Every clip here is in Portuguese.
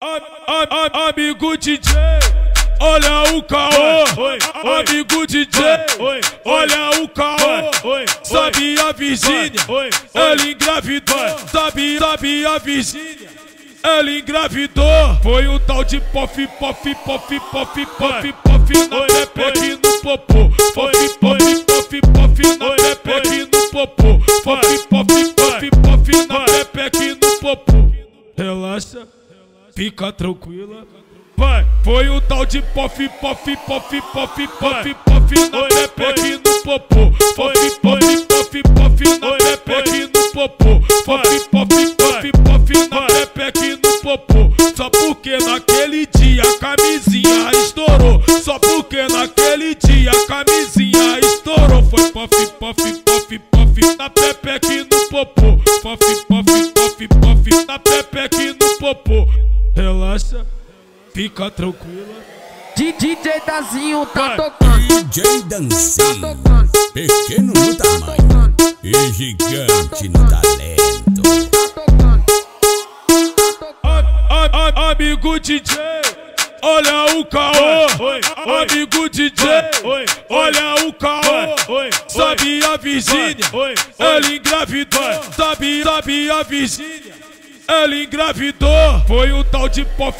Amigo DJ, olha o caô. Amigo DJ, olha o caô. Sabe a Virgínia, ele engravidou. Sabe a Virgínia, ele engravidou. Foi um tal de pof na pepeca e no popô. Pof na pepeca e no popô. Pof na pepeca e no popô. Relaxa, fica tranquila. Vai, foi um tal de pof na pepeca e no popô. Pof na pepeca e no popô. Pof na pepeca e no popô. Só porque naquele dia a camisinha estourou. Só porque naquele dia a camisinha estourou. Foi pof na pepeca e no popô. Pof na pepeca e no popô. Relaxa, fica tranquila. DJ Dazinho tá tocando. DJ Dancinho, pequeno no tamanho e gigante no talento. Amigo DJ, olha o caô. Amigo DJ, olha o caô. Sabe a Virgínia, ele engravidou. Sabe a Virgínia, ele engravidou. Foi um tal de pof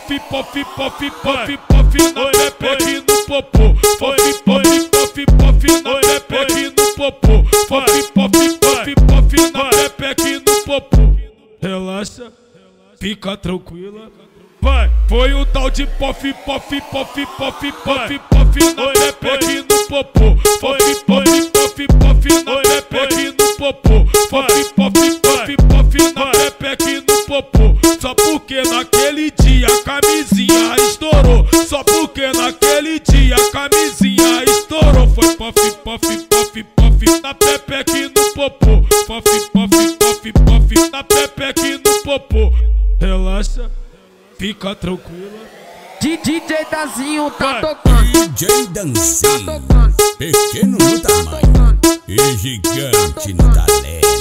na pepeca e no popô. Pof na pepeca e no popô. Pof na pepeca e no popô. Relaxa, fica tranquila. Vai, foi um tal de pof na pepeca e no popô. Pof na pepeca e no popô. Pof na pepeca e no popô. Só porque naquele dia a camisinha estourou. Só porque naquele dia a camisinha estourou. Foi pof na pepeca e no popô. Pof na pepeca e no popô. Relaxa, fica tranquila. DJ Dazinho tá tocando. DJ Dancinho, pequeno no tamanho e gigante no talento.